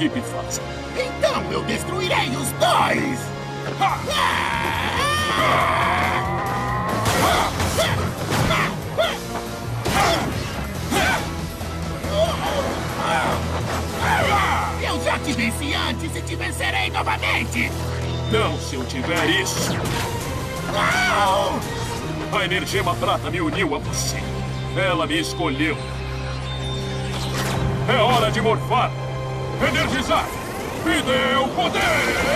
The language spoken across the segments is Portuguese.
equipe fazem. Então eu destruirei os dois! Eu já te venci antes e te vencerei novamente! Não se eu tiver isso. Não! A Energema Prata me uniu a você. Ela me escolheu. É hora de morfar. Energizar. Me dê o poder!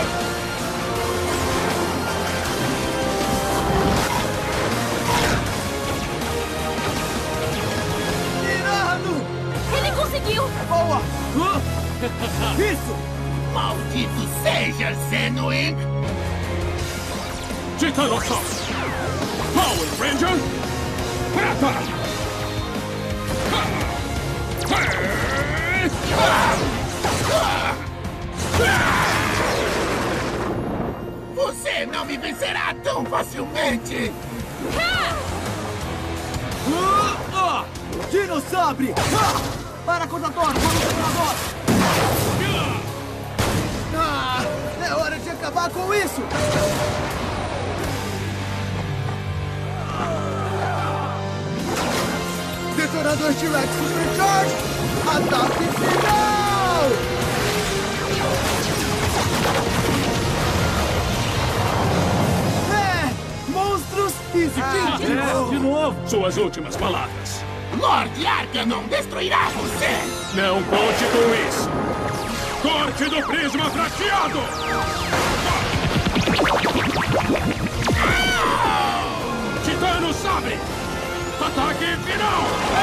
Irado! Ele conseguiu! Boa! Isso! Maldito seja, Zenuin! Titanossauro. Power Ranger. Prata. Você não me vencerá tão facilmente! Dinossauro! Para, Contador! Contador! É hora de acabar com isso! Detonador T-Rex Supercharge! Ataque final! Monstros extintos! De novo. Suas últimas palavras. Lord Arcanon destruirá você! Não conte com isso. Corte do prisma prateado! Titano Sabre! Ataque final!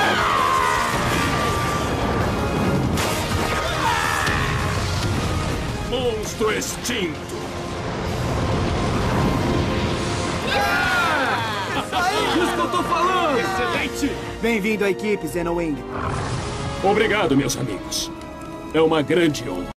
Monstro extinto! Isso que eu tô falando! Excelente! Bem-vindo à equipe, Zenowing. Obrigado, meus amigos. É uma grande honra.